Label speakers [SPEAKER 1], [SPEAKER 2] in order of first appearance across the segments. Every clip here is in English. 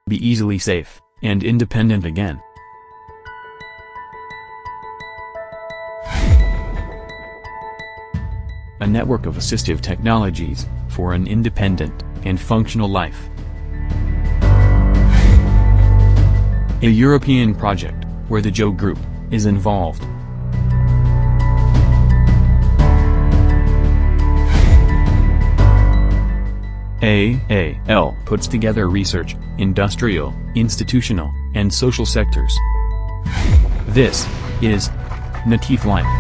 [SPEAKER 1] be easily safe and independent again. A network of assistive technologies for an independent and functional life. A European project where the Joe Group is involved. AAL puts together research, industrial, institutional, and social sectors. This is NATIFLife.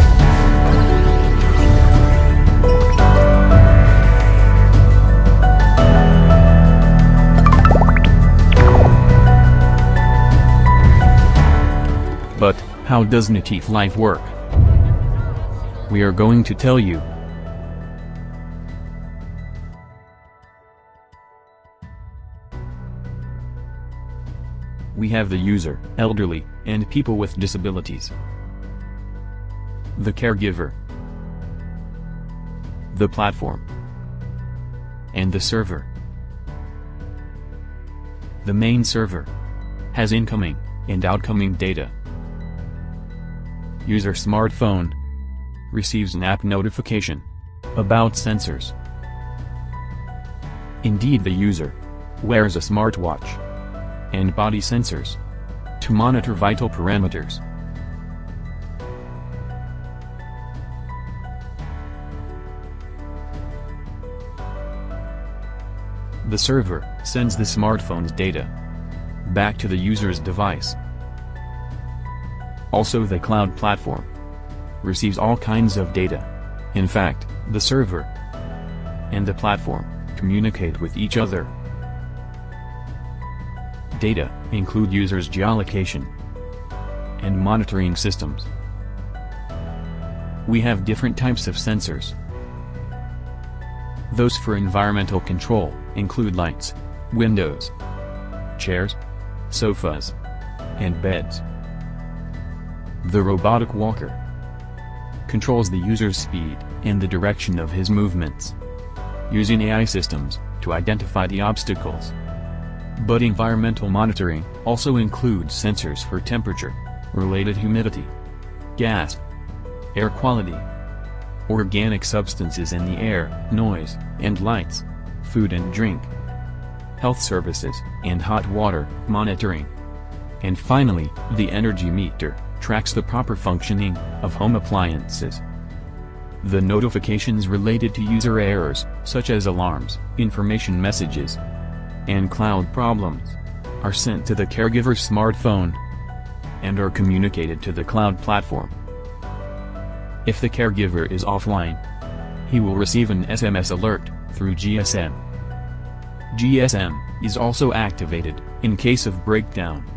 [SPEAKER 1] But, how does NATIFLife work? We are going to tell you. We have the user, elderly, and people with disabilities. The caregiver. The platform. And the server. The main server has incoming and outgoing data. User smartphone receives an app notification about sensors. Indeed, the user wears a smartwatch and body sensors to monitor vital parameters. The server sends the smartphone's data back to the user's device. Also, the cloud platform receives all kinds of data. In fact, the server and the platform communicate with each other. Data include users' geolocation and monitoring systems. We have different types of sensors. Those for environmental control include lights, windows, chairs, sofas, and beds. The robotic walker controls the user's speed and the direction of his movements, using AI systems to identify the obstacles. But environmental monitoring also includes sensors for temperature, related humidity, gas, air quality, organic substances in the air, noise, and lights, food and drink, health services, and hot water monitoring. And finally, the energy meter tracks the proper functioning of home appliances. The notifications related to user errors, such as alarms, information messages, and cloud problems, are sent to the caregiver's smartphone and are communicated to the cloud platform. If the caregiver is offline, he will receive an SMS alert through GSM. GSM is also activated in case of breakdown.